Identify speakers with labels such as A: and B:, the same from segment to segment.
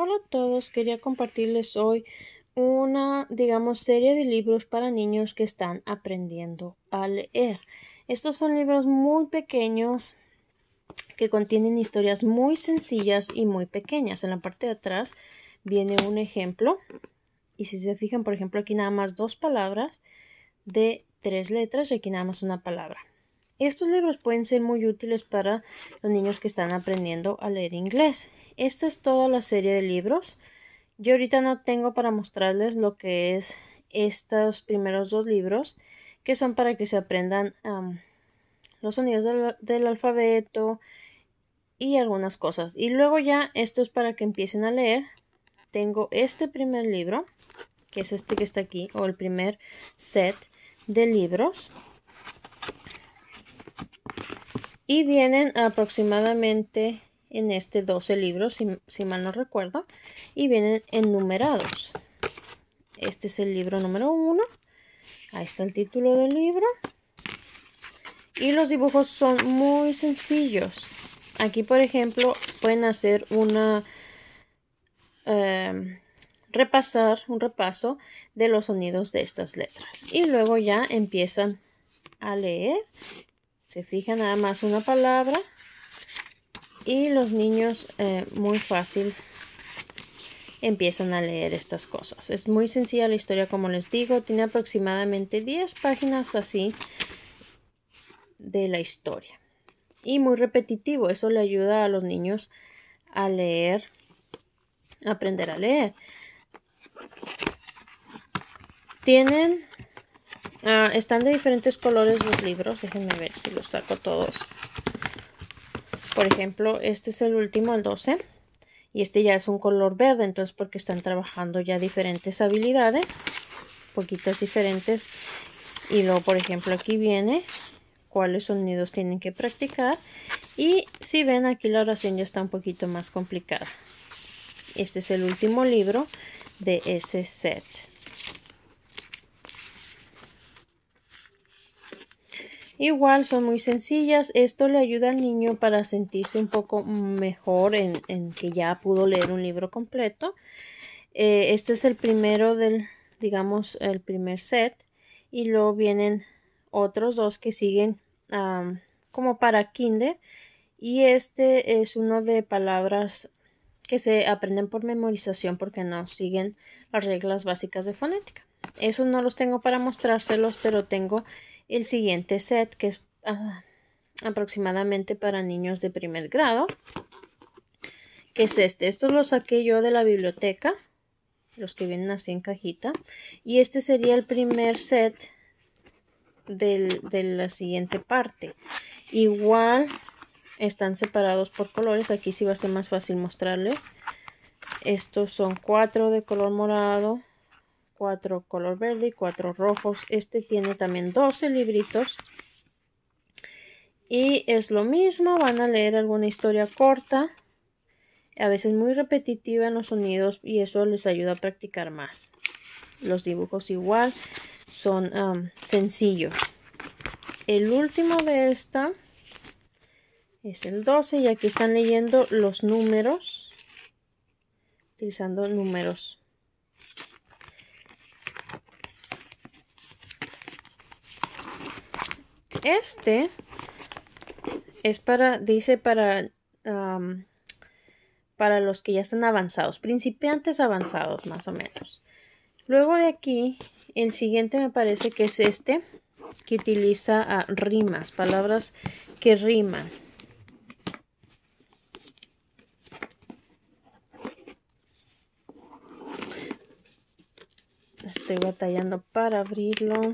A: Hola a todos, quería compartirles hoy una, serie de libros para niños que están aprendiendo a leer. Estos son libros muy pequeños que contienen historias muy sencillas y muy pequeñas. En la parte de atrás viene un ejemplo y si se fijan, por ejemplo, aquí nada más 2 palabras de 3 letras y aquí nada más una palabra. Estos libros pueden ser muy útiles para los niños que están aprendiendo a leer inglés. Esta es toda la serie de libros. Yo ahorita no tengo para mostrarles lo que es estos primeros 2 libros, que son para que se aprendan los sonidos del alfabeto y algunas cosas. Y luego ya esto es para que empiecen a leer. Tengo este primer libro, que es este que está aquí, o el primer set de libros. Y vienen aproximadamente en este 12 libros, si mal no recuerdo, y vienen enumerados. Este es el libro número 1. Ahí está el título del libro. Y los dibujos son muy sencillos. Aquí, por ejemplo, pueden hacer un repaso de los sonidos de estas letras. Y luego ya empiezan a leer. Se fijan nada más una palabra. Y los niños muy fácil empiezan a leer estas cosas. Es muy sencilla la historia, como les digo. Tiene aproximadamente 10 páginas así de la historia. Y muy repetitivo. Eso le ayuda a los niños a leer, a aprender a leer. Están de diferentes colores los libros. Déjenme ver si los saco todos. Por ejemplo, este es el último, el 12. Y este ya es un color verde, entonces porque están trabajando ya diferentes habilidades, poquitas diferentes. Y luego, por ejemplo, aquí viene cuáles sonidos tienen que practicar. Y si ven, aquí la oración ya está un poquito más complicada. Este es el último libro de ese set. Igual son muy sencillas. Esto le ayuda al niño para sentirse un poco mejor en que ya pudo leer un libro completo. Este es el primero el primer set. Y luego vienen otros 2 que siguen como para kinder. Y este es uno de palabras que se aprenden por memorización porque no siguen las reglas básicas de fonética. Esos no los tengo para mostrárselos, pero tengo el siguiente set que es aproximadamente para niños de primer grado, que es este. Estos los saqué yo de la biblioteca, los que vienen así en cajita, y este sería el primer set de la siguiente parte. Igual están separados por colores. Aquí sí va a ser más fácil mostrarles. Estos son 4 de color morado, 4 color verde y 4 rojos. Este tiene también 12 libritos. Y es lo mismo, van a leer alguna historia corta, a veces muy repetitiva en los sonidos, y eso les ayuda a practicar más. Los dibujos igual son sencillos. El último de esta es el 12 y aquí están leyendo los números, utilizando números. Este es para los que ya están avanzados, principiantes avanzados más o menos. Luego de aquí, el siguiente me parece que es este, que utiliza rimas, palabras que riman. Estoy batallando para abrirlo.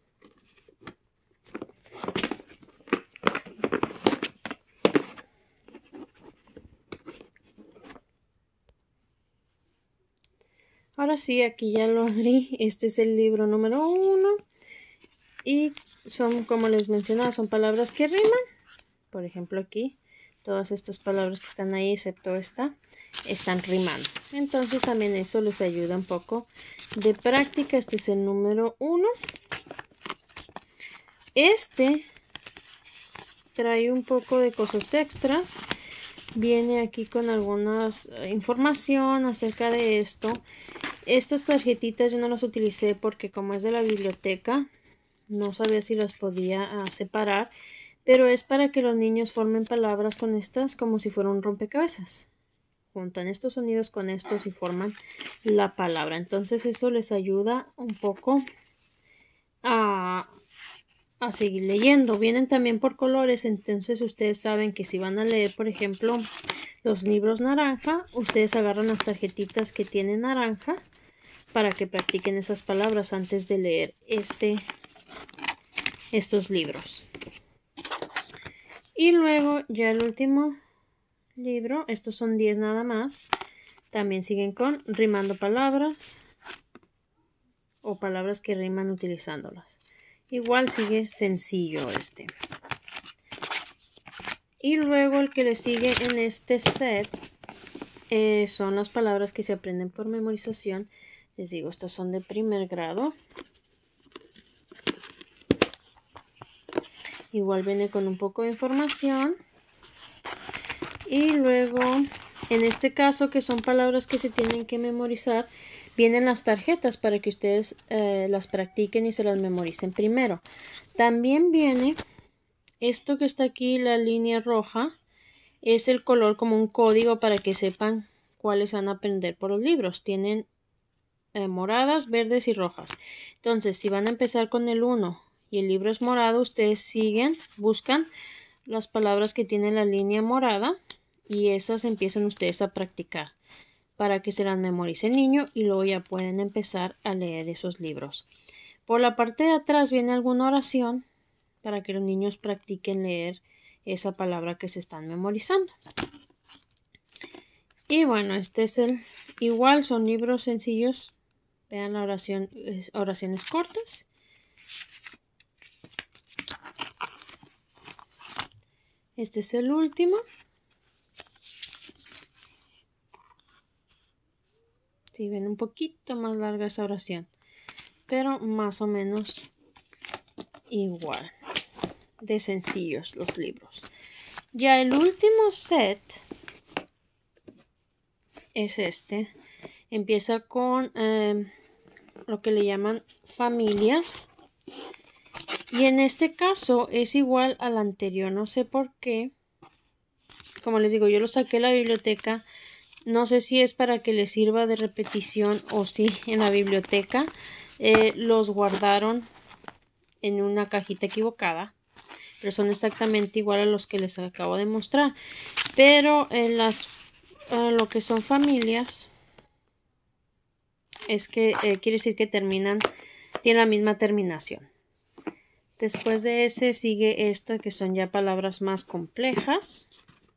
A: Ahora sí, aquí ya lo abrí. Este es el libro número 1. Y son, como les mencionaba, son palabras que riman. Por ejemplo, aquí, todas estas palabras que están ahí, excepto esta, están rimando. Entonces también eso les ayuda un poco de práctica. Este es el número 1. Este trae un poco de cosas extras. Viene aquí con algunas información acerca de esto. Estas tarjetitas yo no las utilicé porque como es de la biblioteca, no sabía si las podía separar, pero es para que los niños formen palabras con estas como si fuera un rompecabezas. Juntan estos sonidos con estos y forman la palabra. Entonces eso les ayuda un poco a seguir leyendo. Vienen también por colores, entonces ustedes saben que si van a leer, por ejemplo, los libros naranja, ustedes agarran las tarjetitas que tienen naranja para que practiquen esas palabras antes de leer estos libros. Y luego ya el último libro, estos son 10 nada más, también siguen con rimando palabras o palabras que riman utilizándolas. Igual sigue sencillo este. Y luego el que le sigue en este set son las palabras que se aprenden por memorización. Les digo, estas son de primer grado. Igual viene con un poco de información. Y luego, en este caso, que son palabras que se tienen que memorizar, vienen las tarjetas para que ustedes las practiquen y se las memoricen primero. También viene esto que está aquí, la línea roja, es el color como un código para que sepan cuáles van a aprender por los libros. Tienen moradas, verdes y rojas. Entonces, si van a empezar con el 1 y el libro es morado, ustedes buscan las palabras que tienen la línea morada y esas empiezan ustedes a practicar para que se las memorice el niño y luego ya pueden empezar a leer esos libros. Por la parte de atrás viene alguna oración para que los niños practiquen leer esa palabra que se están memorizando. Y bueno, este es igual son libros sencillos. Vean la oración, oraciones cortas. Este es el último. Si ven un poquito más larga esa oración, pero más o menos igual de sencillos los libros. Ya el último set es este. Empieza con lo que le llaman familias. Y en este caso es igual al anterior. No sé por qué. Como les digo, yo lo saqué de la biblioteca. No sé si es para que les sirva de repetición o si en la biblioteca los guardaron en una cajita equivocada. Pero son exactamente igual a los que les acabo de mostrar. Pero en lo que son familias es que quiere decir que tienen la misma terminación. Después de ese sigue esta que son ya palabras más complejas.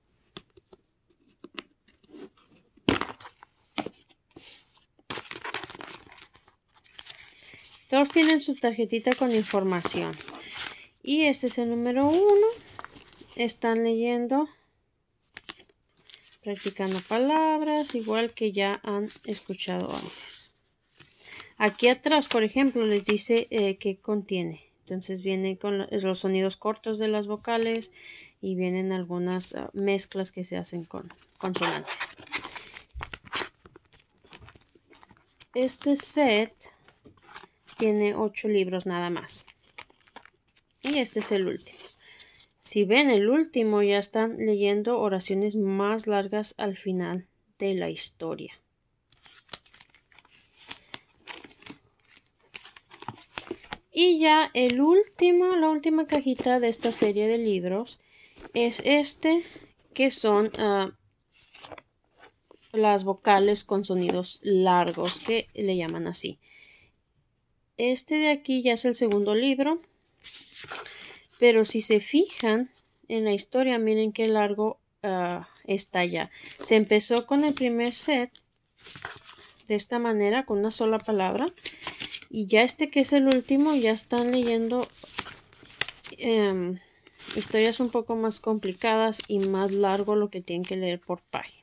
A: Todos tienen su tarjetita con información. Y este es el número 1. Están leyendo, practicando palabras, igual que ya han escuchado antes. Aquí atrás, por ejemplo, les dice qué contiene. Entonces viene con los sonidos cortos de las vocales y vienen algunas mezclas que se hacen con consonantes. Este set tiene 8 libros nada más. Y este es el último. Si ven el último, ya están leyendo oraciones más largas al final de la historia. Y ya la última cajita de esta serie de libros es que son las vocales con sonidos largos, que le llaman así. Este de aquí ya es el segundo libro, pero si se fijan en la historia, miren qué largo está ya. Se empezó con el primer set de esta manera, con una sola palabra, y ya que es el último, ya están leyendo historias un poco más complicadas y más largo lo que tienen que leer por página.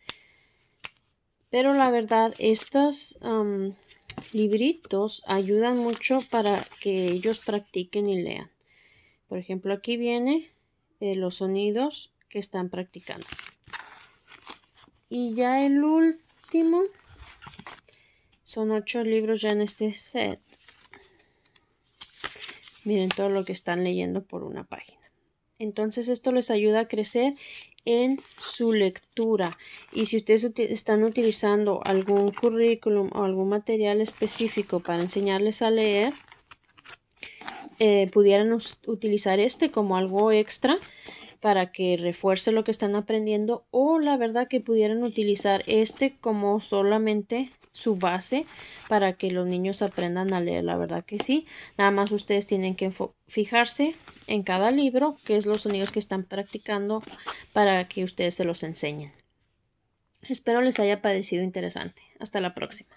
A: Pero la verdad, estos libritos ayudan mucho para que ellos practiquen y lean. Por ejemplo, aquí viene los sonidos que están practicando. Y ya el último, son 8 libros ya en este set. Miren todo lo que están leyendo por una página. Entonces esto les ayuda a crecer en su lectura. Y si ustedes están utilizando algún currículum o algún material específico para enseñarles a leer, pudieran utilizar este como algo extra para que refuerce lo que están aprendiendo, o la verdad que pudieran utilizar este como solamente su base para que los niños aprendan a leer. La verdad que sí, nada más ustedes tienen que fijarse en cada libro qué es los sonidos que están practicando para que ustedes se los enseñen. Espero les haya parecido interesante. Hasta la próxima.